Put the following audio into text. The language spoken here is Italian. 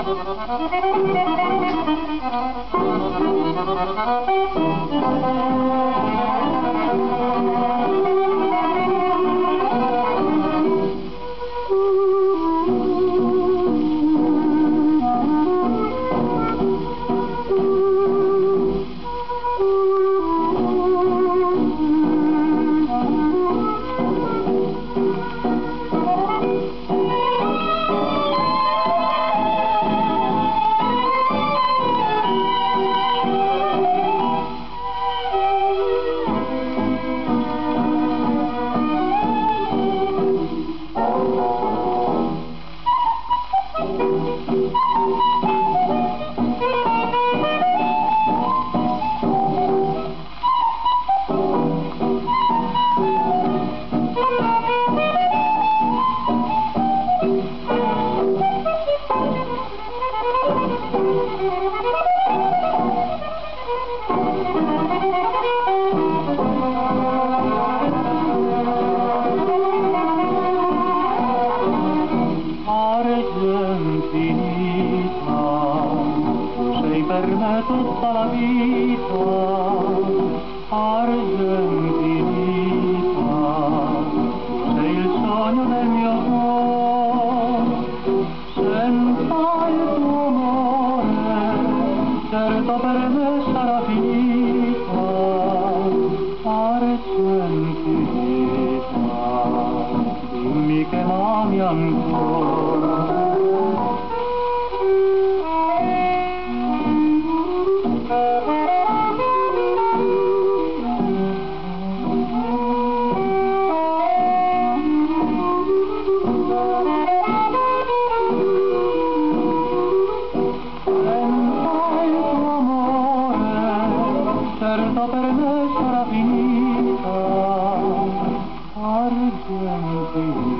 Per me tutta la vita, argentinita, sei il sogno del mio cuore, senza il tuo amore, certo per me sarà finita, argentinita, dimmi che m'ami ancora. Certo per me sarà finita, argentina.